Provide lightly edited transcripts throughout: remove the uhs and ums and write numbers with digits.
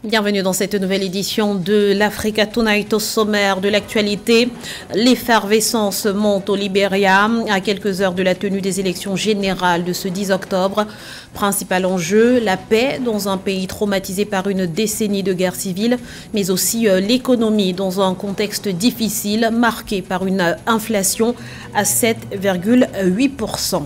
Bienvenue dans cette nouvelle édition de l'Africa Tonight. Au sommaire de l'actualité. L'effervescence monte au Libéria à quelques heures de la tenue des élections générales de ce 10 octobre. Principal enjeu, la paix dans un pays traumatisé par une décennie de guerre civile, mais aussi l'économie dans un contexte difficile marqué par une inflation à 7,8%.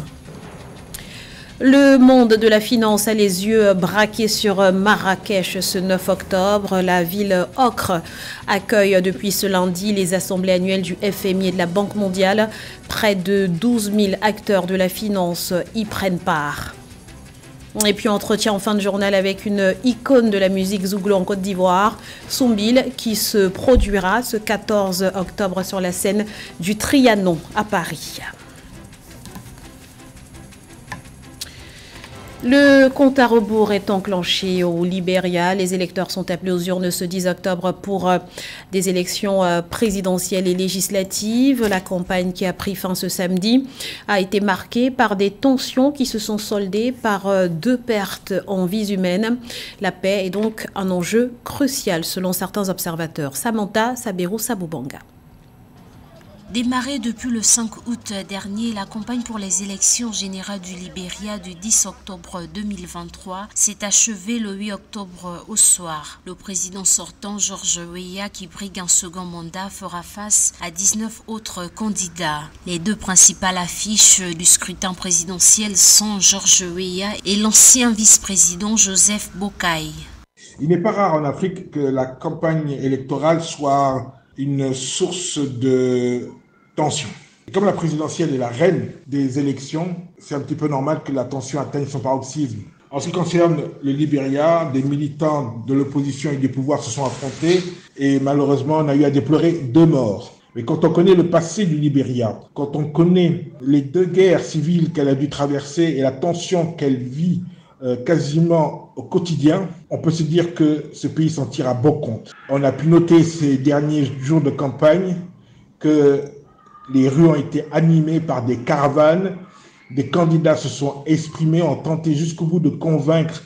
Le monde de la finance a les yeux braqués sur Marrakech ce 9 octobre. La ville ocre accueille depuis ce lundi les assemblées annuelles du FMI et de la Banque mondiale. Près de 12 000 acteurs de la finance y prennent part. Et puis entretien en fin de journal avec une icône de la musique Zouglou en Côte d'Ivoire, Sombil, qui se produira ce 14 octobre sur la scène du Trianon à Paris. Le compte à rebours est enclenché au Libéria. Les électeurs sont appelés aux urnes ce 10 octobre pour des élections présidentielles et législatives. La campagne qui a pris fin ce samedi a été marquée par des tensions qui se sont soldées par deux pertes en vies humaines. La paix est donc un enjeu crucial selon certains observateurs. Samantha Sabirou Saboubanga. Démarrée depuis le 5 août dernier, la campagne pour les élections générales du Libéria du 10 octobre 2023 s'est achevée le 8 octobre au soir. Le président sortant, George Weah, qui brigue un second mandat, fera face à 19 autres candidats. Les deux principales affiches du scrutin présidentiel sont George Weah et l'ancien vice-président Joseph Boakai. Il n'est pas rare en Afrique que la campagne électorale soit une source de tension. Et comme la présidentielle est la reine des élections, c'est un petit peu normal que la tension atteigne son paroxysme. En ce qui concerne le Libéria, des militants de l'opposition et du pouvoir se sont affrontés et malheureusement on a eu à déplorer 2 morts. Mais quand on connaît le passé du Libéria, quand on connaît les 2 guerres civiles qu'elle a dû traverser et la tension qu'elle vit quasiment au quotidien, on peut se dire que ce pays s'en tire à bon compte. On a pu noter ces derniers jours de campagne que les rues ont été animées par des caravanes, des candidats se sont exprimés, ont tenté jusqu'au bout de convaincre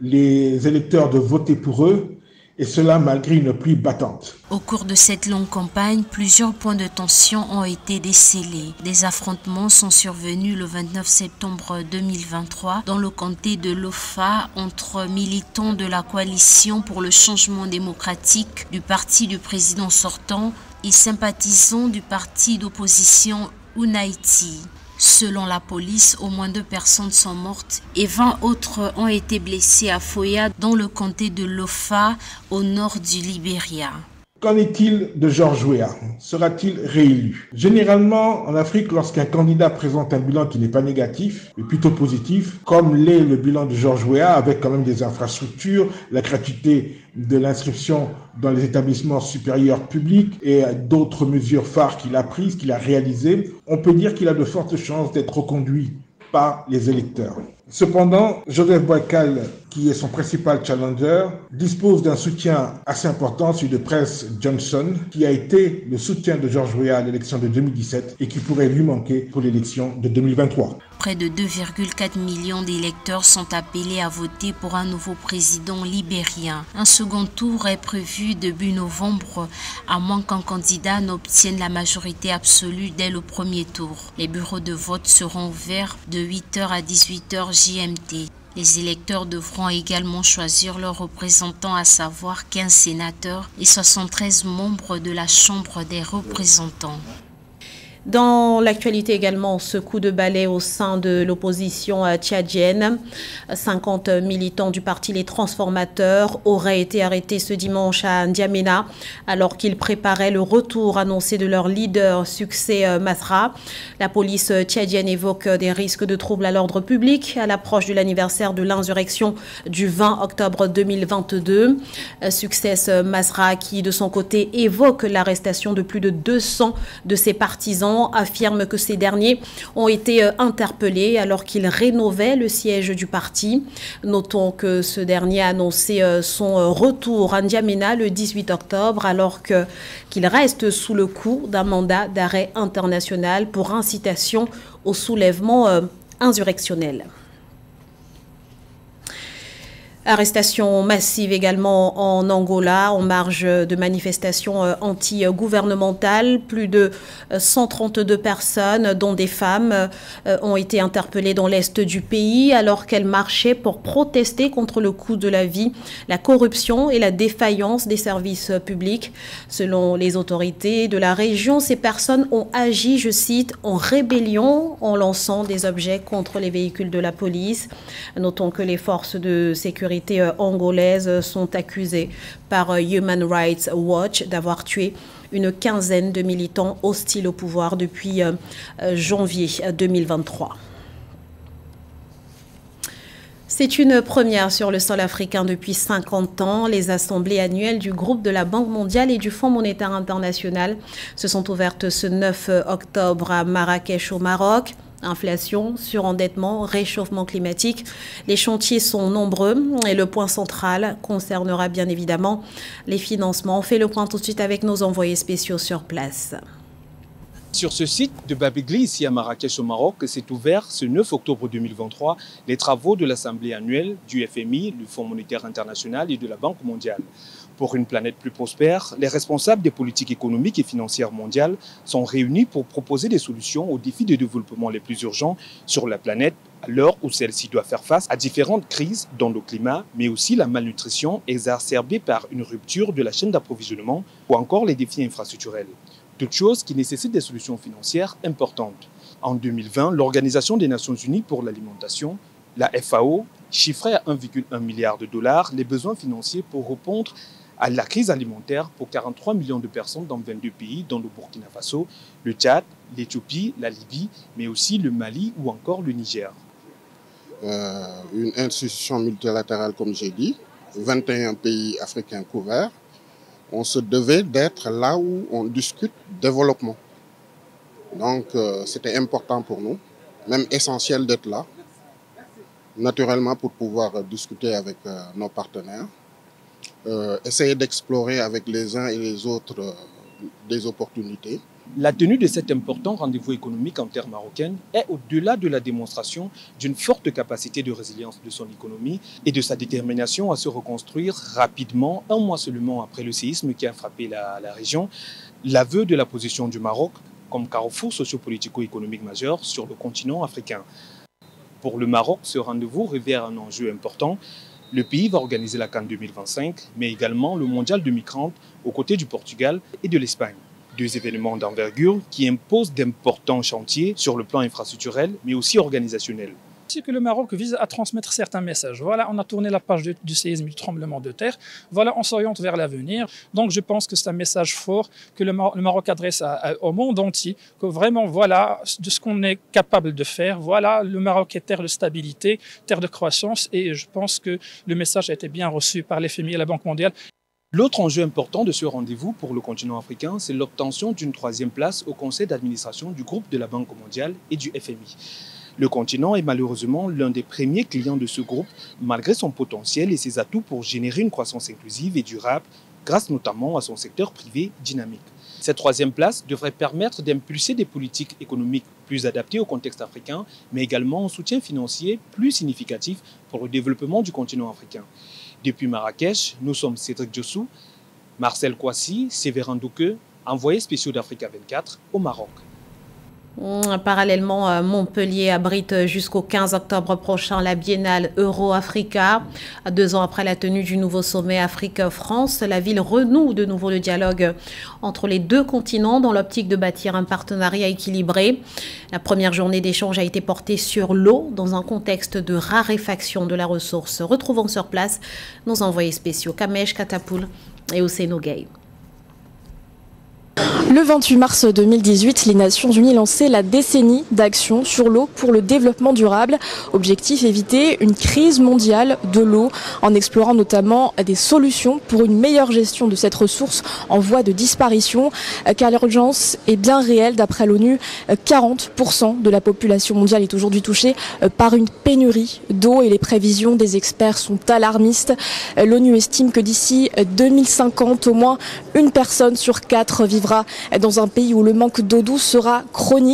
les électeurs de voter pour eux, et cela malgré une pluie battante. Au cours de cette longue campagne, plusieurs points de tension ont été décelés. Des affrontements sont survenus le 29 septembre 2023 dans le comté de Lofa entre militants de la coalition pour le changement démocratique du parti du président sortant et sympathisants du parti d'opposition Unaiti. Selon la police, au moins 2 personnes sont mortes et 20 autres ont été blessées à Foya dans le comté de Lofa au nord du Libéria. Qu'en est-il de George Weah? Sera-t-il réélu? Généralement, en Afrique, lorsqu'un candidat présente un bilan qui n'est pas négatif, mais plutôt positif, comme l'est le bilan de George Weah, avec quand même des infrastructures, la gratuité de l'inscription dans les établissements supérieurs publics et d'autres mesures phares qu'il a prises, qu'il a réalisées, on peut dire qu'il a de fortes chances d'être reconduit par les électeurs. Cependant, Joseph Boakai, qui est son principal challenger, dispose d'un soutien assez important, celui de Prince Johnson, qui a été le soutien de George Weah à l'élection de 2017 et qui pourrait lui manquer pour l'élection de 2023. Près de 2,4 millions d'électeurs sont appelés à voter pour un nouveau président libérien. Un second tour est prévu début novembre, à moins qu'un candidat n'obtienne la majorité absolue dès le premier tour. Les bureaux de vote seront ouverts de 8h à 18h GMT. Les électeurs devront également choisir leurs représentants, à savoir 15 sénateurs et 73 membres de la Chambre des représentants. Dans l'actualité également, ce coup de balai au sein de l'opposition tchadienne. 50 militants du parti Les Transformateurs auraient été arrêtés ce dimanche à N'Djamena alors qu'ils préparaient le retour annoncé de leur leader Succès Masra. La police tchadienne évoque des risques de troubles à l'ordre public à l'approche de l'anniversaire de l'insurrection du 20 octobre 2022. Succès Masra qui de son côté évoque l'arrestation de plus de 200 de ses partisans affirme que ces derniers ont été interpellés alors qu'ils rénovaient le siège du parti. Notons que ce dernier a annoncé son retour à N'Djamena le 18 octobre alors qu'il reste sous le coup d'un mandat d'arrêt international pour incitation au soulèvement insurrectionnel. Arrestation massive également en Angola en marge de manifestations anti-gouvernementales. Plus de 132 personnes, dont des femmes, ont été interpellées dans l'est du pays alors qu'elles marchaient pour protester contre le coût de la vie, la corruption et la défaillance des services publics. Selon les autorités de la région, ces personnes ont agi, je cite, en rébellion en lançant des objets contre les véhicules de la police. Notons que les forces de sécurité angolaises sont accusées par Human Rights Watch d'avoir tué une quinzaine de militants hostiles au pouvoir depuis janvier 2023. C'est une première sur le sol africain depuis 50 ans. Les assemblées annuelles du groupe de la Banque mondiale et du Fonds monétaire international se sont ouvertes ce 9 octobre à Marrakech au Maroc. Inflation, surendettement, réchauffement climatique. Les chantiers sont nombreux et le point central concernera bien évidemment les financements. On fait le point tout de suite avec nos envoyés spéciaux sur place. Sur ce site de Babigli, ici à Marrakech au Maroc, s'est ouvert ce 9 octobre 2023 les travaux de l'Assemblée annuelle du FMI, du Fonds monétaire international et de la Banque mondiale. Pour une planète plus prospère, les responsables des politiques économiques et financières mondiales sont réunis pour proposer des solutions aux défis de développement les plus urgents sur la planète à l'heure où celle-ci doit faire face à différentes crises dont le climat, mais aussi la malnutrition exacerbée par une rupture de la chaîne d'approvisionnement ou encore les défis infrastructurels. Toutes choses qui nécessitent des solutions financières importantes. En 2020, l'Organisation des Nations Unies pour l'alimentation, la FAO, chiffrait à 1,1 milliard de dollars les besoins financiers pour répondre à la crise alimentaire pour 43 millions de personnes dans 22 pays, dont le Burkina Faso, le Tchad, l'Éthiopie, la Libye, mais aussi le Mali ou encore le Niger. Une institution multilatérale, comme j'ai dit, 21 pays africains couverts. On se devait d'être là où on discute développement. Donc c'était important pour nous, même essentiel d'être là, naturellement pour pouvoir discuter avec nos partenaires. Essayer d'explorer avec les uns et les autres des opportunités. La tenue de cet important rendez-vous économique en terre marocaine est au-delà de la démonstration d'une forte capacité de résilience de son économie et de sa détermination à se reconstruire rapidement, un mois seulement après le séisme qui a frappé la région, l'aveu de la position du Maroc comme carrefour socio-politico-économique majeur sur le continent africain. Pour le Maroc, ce rendez-vous révèle un enjeu important. Le pays va organiser la CAN 2025, mais également le Mondial 2030 aux côtés du Portugal et de l'Espagne. Deux événements d'envergure qui imposent d'importants chantiers sur le plan infrastructurel, mais aussi organisationnel. C'est que le Maroc vise à transmettre certains messages. Voilà, on a tourné la page du séisme, du tremblement de terre. Voilà, on s'oriente vers l'avenir. Donc, je pense que c'est un message fort que le Maroc adresse au monde entier. Que vraiment, voilà, de ce qu'on est capable de faire. Voilà, le Maroc est terre de stabilité, terre de croissance. Et je pense que le message a été bien reçu par l'FMI et la Banque mondiale. L'autre enjeu important de ce rendez-vous pour le continent africain, c'est l'obtention d'une 3e place au conseil d'administration du groupe de la Banque mondiale et du FMI. Le continent est malheureusement l'un des premiers clients de ce groupe, malgré son potentiel et ses atouts pour générer une croissance inclusive et durable, grâce notamment à son secteur privé dynamique. Cette 3e place devrait permettre d'impulser des politiques économiques plus adaptées au contexte africain, mais également un soutien financier plus significatif pour le développement du continent africain. Depuis Marrakech, nous sommes Cédric Diossou, Marcel Kouassi, Séverin Douque, envoyés spéciaux d'Africa 24 au Maroc. Parallèlement, Montpellier abrite jusqu'au 15 octobre prochain la biennale Euro-Africa. 2 ans après la tenue du nouveau sommet Afrique-France, la ville renoue de nouveau le dialogue entre les deux continents dans l'optique de bâtir un partenariat équilibré. La première journée d'échange a été portée sur l'eau dans un contexte de raréfaction de la ressource. Retrouvons sur place nos envoyés spéciaux Kamesh Katapoul et Ousseynou Gueye. Le 28 mars 2018, les Nations Unies lançaient la décennie d'action sur l'eau pour le développement durable. Objectif, éviter une crise mondiale de l'eau en explorant notamment des solutions pour une meilleure gestion de cette ressource en voie de disparition, car l'urgence est bien réelle. D'après l'ONU, 40% de la population mondiale est aujourd'hui touchée par une pénurie d'eau et les prévisions des experts sont alarmistes. L'ONU estime que d'ici 2050, au moins une personne sur 4 vivra dans un pays où le manque d'eau douce sera chronique.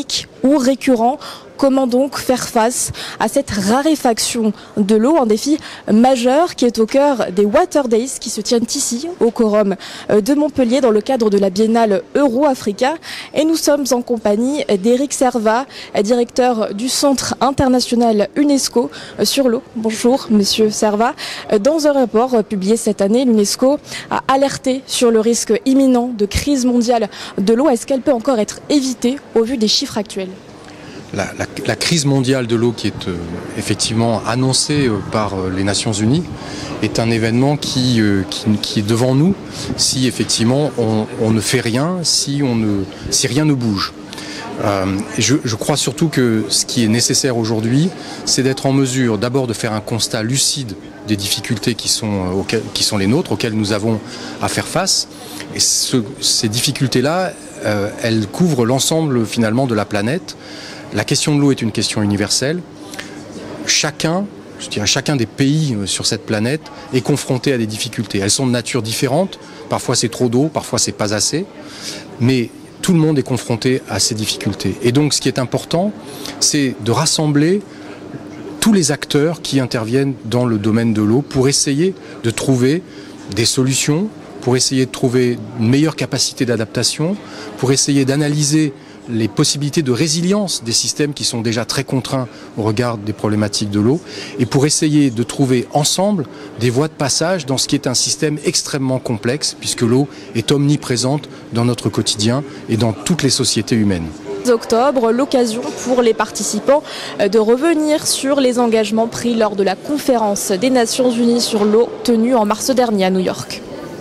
ou récurrents. Comment donc faire face à cette raréfaction de l'eau, un défi majeur qui est au cœur des Water Days qui se tiennent ici au Quorum de Montpellier dans le cadre de la Biennale Euro-Africa. Et nous sommes en compagnie d'Éric Servat, directeur du Centre international UNESCO sur l'eau. Bonjour Monsieur Servat. Dans un rapport publié cette année, l'UNESCO a alerté sur le risque imminent de crise mondiale de l'eau. Est-ce qu'elle peut encore être évitée au vu des chiffres actuels ? La crise mondiale de l'eau qui est effectivement annoncée par les Nations Unies est un événement qui est devant nous si effectivement on ne fait rien, si rien ne bouge. Je crois surtout que ce qui est nécessaire aujourd'hui, c'est d'être en mesure d'abord de faire un constat lucide des difficultés qui sont les nôtres, auxquelles nous avons à faire face. Et ces difficultés-là, elles couvrent l'ensemble finalement de la planète. La question de l'eau est une question universelle. Chacun des pays sur cette planète est confronté à des difficultés. Elles sont de nature différente. Parfois c'est trop d'eau, parfois c'est pas assez. Mais tout le monde est confronté à ces difficultés. Et donc ce qui est important, c'est de rassembler tous les acteurs qui interviennent dans le domaine de l'eau pour essayer de trouver des solutions, pour essayer de trouver une meilleure capacité d'adaptation, pour essayer d'analyser les possibilités de résilience des systèmes qui sont déjà très contraints au regard des problématiques de l'eau et pour essayer de trouver ensemble des voies de passage dans ce qui est un système extrêmement complexe puisque l'eau est omniprésente dans notre quotidien et dans toutes les sociétés humaines. Octobre, l'occasion pour les participants de revenir sur les engagements pris lors de la conférence des Nations Unies sur l'eau tenue en mars dernier à New York.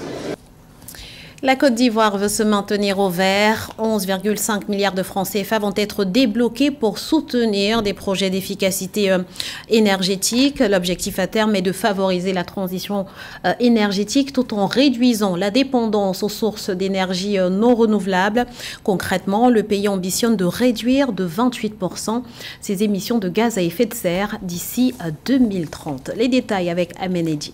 La Côte d'Ivoire veut se maintenir au vert. 11,5 milliards de francs CFA vont être débloqués pour soutenir des projets d'efficacité énergétique. L'objectif à terme est de favoriser la transition énergétique tout en réduisant la dépendance aux sources d'énergie non renouvelables. Concrètement, le pays ambitionne de réduire de 28% ses émissions de gaz à effet de serre d'ici 2030. Les détails avec Amenedi.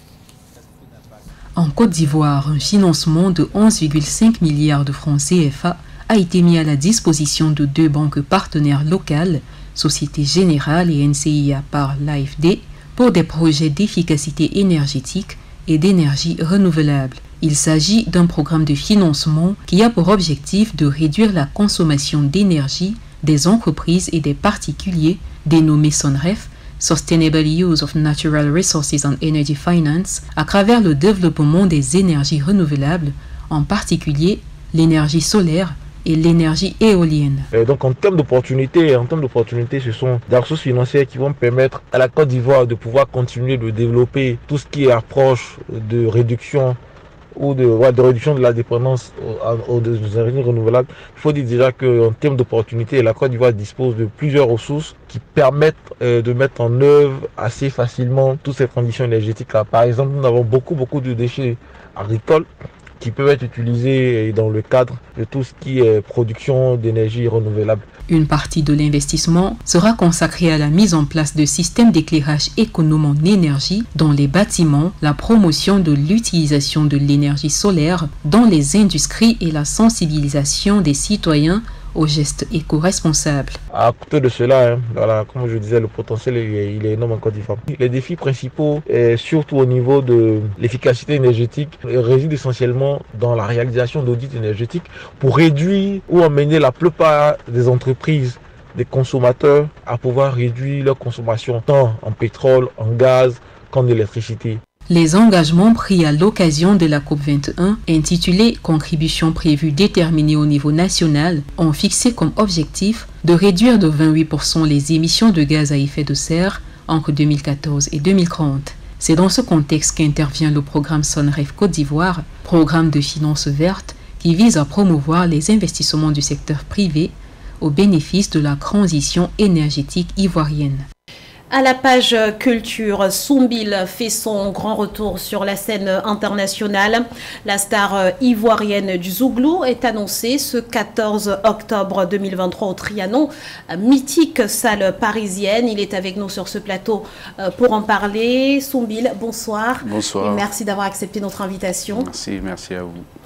En Côte d'Ivoire, un financement de 11,5 milliards de francs CFA a été mis à la disposition de deux banques partenaires locales, Société Générale et NCIA par l'AFD, pour des projets d'efficacité énergétique et d'énergie renouvelable. Il s'agit d'un programme de financement qui a pour objectif de réduire la consommation d'énergie des entreprises et des particuliers, dénommé SONREF, Sustainable Use of Natural Resources and Energy Finance, à travers le développement des énergies renouvelables, en particulier l'énergie solaire et l'énergie éolienne. Donc en termes d'opportunités, ce sont des ressources financières qui vont permettre à la Côte d'Ivoire de pouvoir continuer de développer tout ce qui est approche de réduction ou de réduction de la dépendance aux énergies renouvelables. Il faut dire déjà qu'en termes d'opportunités, la Côte d'Ivoire dispose de plusieurs ressources qui permettent de mettre en œuvre assez facilement toutes ces transitions énergétiques-là. Par exemple, nous avons beaucoup de déchets agricoles qui peuvent être utilisés dans le cadre de tout ce qui est production d'énergie renouvelable. Une partie de l'investissement sera consacrée à la mise en place de systèmes d'éclairage économe en énergie dans les bâtiments, la promotion de l'utilisation de l'énergie solaire dans les industries et la sensibilisation des citoyens aux gestes éco-responsables. À côté de cela, comme je disais, le potentiel il est énorme en Côte d'Ivoire. Les défis principaux, surtout au niveau de l'efficacité énergétique, résident essentiellement dans la réalisation d'audits énergétiques pour réduire ou amener la plupart des entreprises, des consommateurs à pouvoir réduire leur consommation tant en pétrole, en gaz qu'en électricité. Les engagements pris à l'occasion de la COP21, intitulés « Contributions prévues déterminées au niveau national », ont fixé comme objectif de réduire de 28% les émissions de gaz à effet de serre entre 2014 et 2030. C'est dans ce contexte qu'intervient le programme SONREF Côte d'Ivoire, programme de finances vertes qui vise à promouvoir les investissements du secteur privé au bénéfice de la transition énergétique ivoirienne. À la page culture, Soumbil fait son grand retour sur la scène internationale. La star ivoirienne du Zouglou est annoncée ce 14 octobre 2023 au Trianon, mythique salle parisienne. Il est avec nous sur ce plateau pour en parler. Soumbil, bonsoir. Bonsoir. Et merci d'avoir accepté notre invitation. Merci à vous.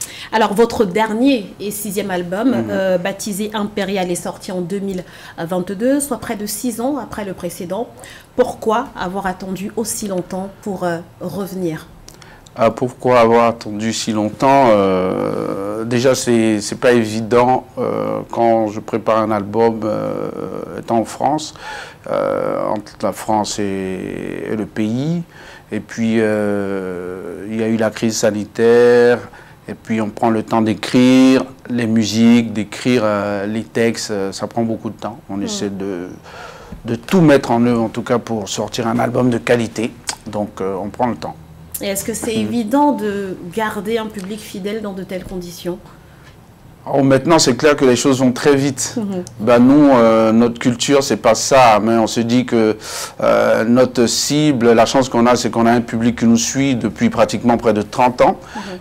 Alors, votre dernier et 6e album, baptisé Impérial, est sorti en 2022, soit près de 6 ans après le précédent. Pourquoi avoir attendu aussi longtemps pour revenir? Pourquoi avoir attendu si longtemps? Déjà, c'est pas évident quand je prépare un album étant en France, entre la France et le pays. Et puis, il y a eu la crise sanitaire. Et puis, on prend le temps d'écrire les musiques, d'écrire les textes. Ça prend beaucoup de temps. On essaie de tout mettre en œuvre, en tout cas, pour sortir un album de qualité. Donc, on prend le temps. Et est-ce que c'est évident de garder un public fidèle dans de telles conditions? Oh, maintenant, c'est clair que les choses vont très vite. Nous, notre culture, c'est pas ça. Mais on se dit que notre cible, la chance qu'on a, c'est qu'on a un public qui nous suit depuis pratiquement près de 30 ans.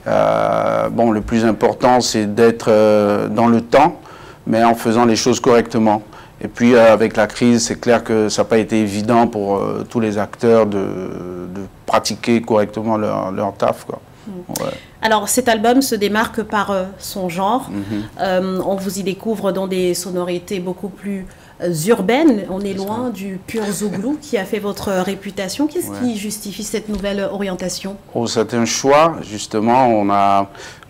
Bon, le plus important, c'est d'être dans le temps, mais en faisant les choses correctement. Et puis, avec la crise, c'est clair que ça n'a pas été évident pour tous les acteurs de pratiquer correctement leur taf, quoi. Ouais. Alors, cet album se démarque par son genre. On vous y découvre dans des sonorités beaucoup plus urbaines. On est loin du pur zouglou qui a fait votre réputation. Qu'est-ce qui justifie cette nouvelle orientation? Oh, c'est un choix, justement. On a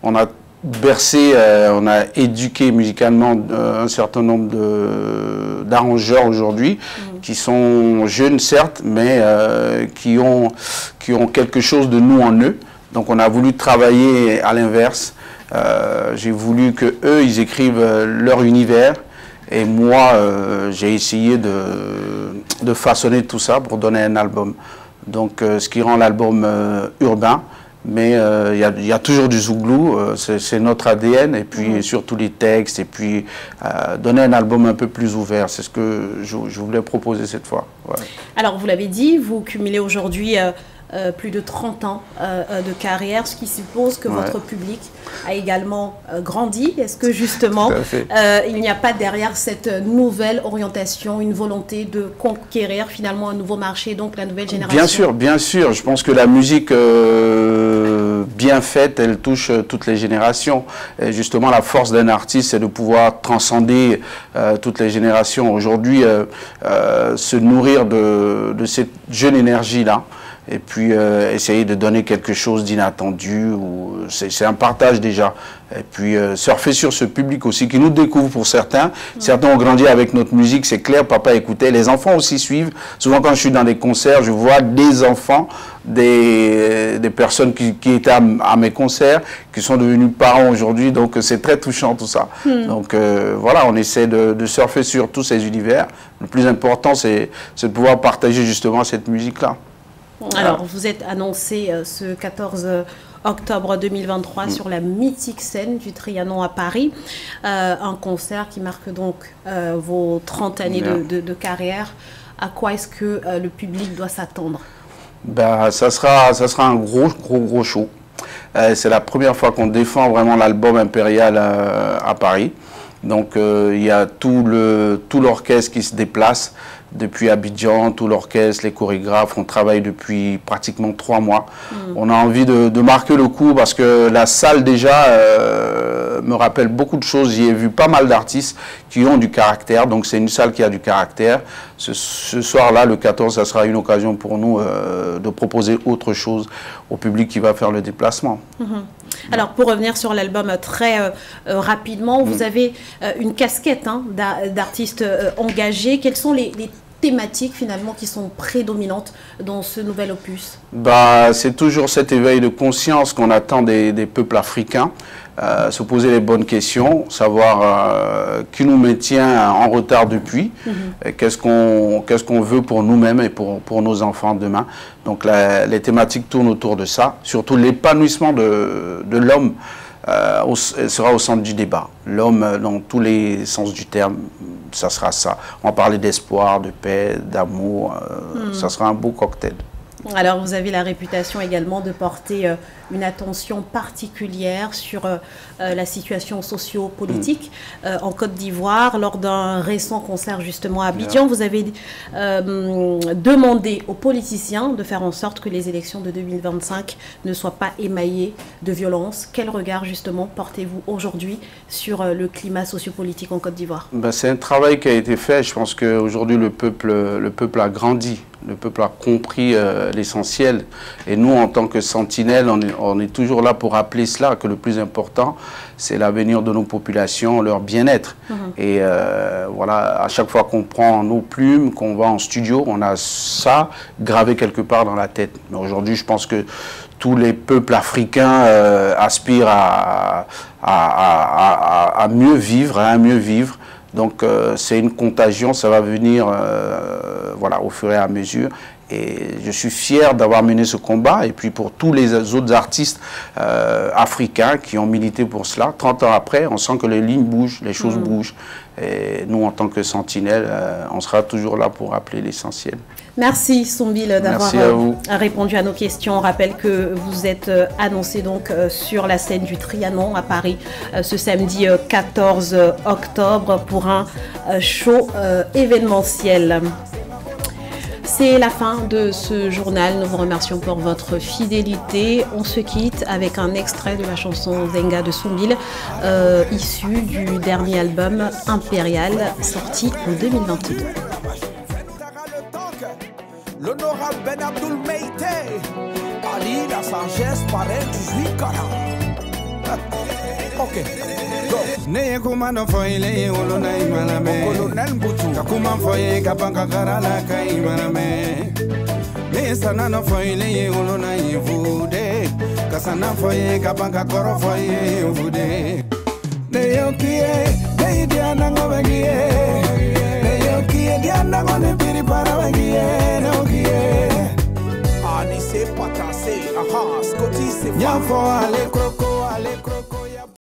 bercé, on a éduqué musicalement un certain nombre d'arrangeurs aujourd'hui qui sont jeunes, certes, mais qui ont quelque chose de nous en eux. Donc on a voulu travailler à l'inverse. J'ai voulu qu'eux, ils écrivent leur univers. Et moi, j'ai essayé de façonner tout ça pour donner un album. Donc ce qui rend l'album urbain. Mais il y a toujours du zouglou, c'est notre ADN. Et puis surtout les textes. Et puis donner un album un peu plus ouvert. C'est ce que je voulais proposer cette fois. Ouais. Alors vous l'avez dit, vous cumulez aujourd'hui... plus de 30 ans de carrière, ce qui suppose que votre public a également grandi. Est-ce que justement, il n'y a pas derrière cette nouvelle orientation une volonté de conquérir finalement un nouveau marché, donc la nouvelle génération? Bien sûr, bien sûr. Je pense que la musique bien faite, elle touche toutes les générations. Et justement, la force d'un artiste, c'est de pouvoir transcender toutes les générations. Aujourd'hui, se nourrir de cette jeune énergie-là, et puis essayer de donner quelque chose d'inattendu, c'est un partage déjà. Et puis surfer sur ce public aussi qui nous découvre pour certains. Certains ont grandi avec notre musique, c'est clair, papa écoutait. Les enfants aussi suivent. Souvent quand je suis dans des concerts, je vois des enfants, des personnes qui étaient à mes concerts, qui sont devenus parents aujourd'hui. Donc c'est très touchant tout ça. Donc voilà, on essaie de surfer sur tous ces univers. Le plus important, c'est de pouvoir partager justement cette musique-là. Alors, vous êtes annoncé ce 14 octobre 2023 sur la mythique scène du Trianon à Paris. Un concert qui marque donc vos 30 années de carrière. À quoi est-ce que le public doit s'attendre? Ça sera un gros show. C'est la première fois qu'on défend vraiment l'album Impérial à Paris. Donc, il y a tout l'orchestre qui se déplace. Depuis Abidjan, tout l'orchestre, les chorégraphes, on travaille depuis pratiquement 3 mois. On a envie de marquer le coup parce que la salle déjà me rappelle beaucoup de choses. J'y ai vu pas mal d'artistes qui ont du caractère, donc c'est une salle qui a du caractère. Ce soir-là, le 14, ça sera une occasion pour nous de proposer autre chose au public qui va faire le déplacement. Alors, pour revenir sur l'album très rapidement, vous avez une casquette d'artistes engagés. Quelles sont les thématiques finalement qui sont prédominantes dans ce nouvel opus? C'est toujours cet éveil de conscience qu'on attend des peuples africains. Se poser les bonnes questions, savoir qui nous maintient en retard depuis, qu'est-ce qu'on veut pour nous-mêmes et pour nos enfants demain. Donc les thématiques tournent autour de ça, surtout l'épanouissement de l'homme sera au centre du débat. L'homme, dans tous les sens du terme, ça sera ça. On va parler d'espoir, de paix, d'amour, ça sera un beau cocktail. Alors, vous avez la réputation également de porter une attention particulière sur la situation socio-politique en Côte d'Ivoire. Lors d'un récent concert justement à Abidjan, vous avez demandé aux politiciens de faire en sorte que les élections de 2025 ne soient pas émaillées de violence. Quel regard justement portez-vous aujourd'hui sur le climat sociopolitique en Côte d'Ivoire? C'est un travail qui a été fait. Je pense qu'aujourd'hui le peuple a grandi. Le peuple a compris l'essentiel. Et nous, en tant que sentinelles, on est toujours là pour rappeler cela, que le plus important, c'est l'avenir de nos populations, leur bien-être. Et voilà, à chaque fois qu'on prend nos plumes, qu'on va en studio, on a ça gravé quelque part dans la tête. Mais aujourd'hui, je pense que tous les peuples africains aspirent à mieux vivre, à mieux vivre. Donc c'est une contagion, ça va venir voilà, au fur et à mesure. Et je suis fier d'avoir mené ce combat. Et puis pour tous les autres artistes africains qui ont milité pour cela, 30 ans après, on sent que les lignes bougent, les choses bougent. Et nous, en tant que sentinelles, on sera toujours là pour rappeler l'essentiel. Merci Sombil d'avoir répondu à nos questions. On rappelle que vous êtes annoncé donc sur la scène du Trianon à Paris ce samedi 14 octobre pour un show événementiel. C'est la fin de ce journal. Nous vous remercions pour votre fidélité. On se quitte avec un extrait de la chanson Zenga de Sombil, issu du dernier album Impérial, sorti en 2022. L'honorable Ben Abdoul Meïté, Ali la sagesse parrain du juif Karan. Ok, go. Neye kumano foile olona imaname. Colonel Mbutu. Kakuma foye kapanga karala kai imaname. Me sanano foile olona ivude. Kasana foye kapanga koro foye ivude. Neyo kie, neyi diana ngobegie. Neyo kie diana ngone biri para wegie. Neyo kie. Ani se patase, aha, skoti se fa. Nyafo ale kroko.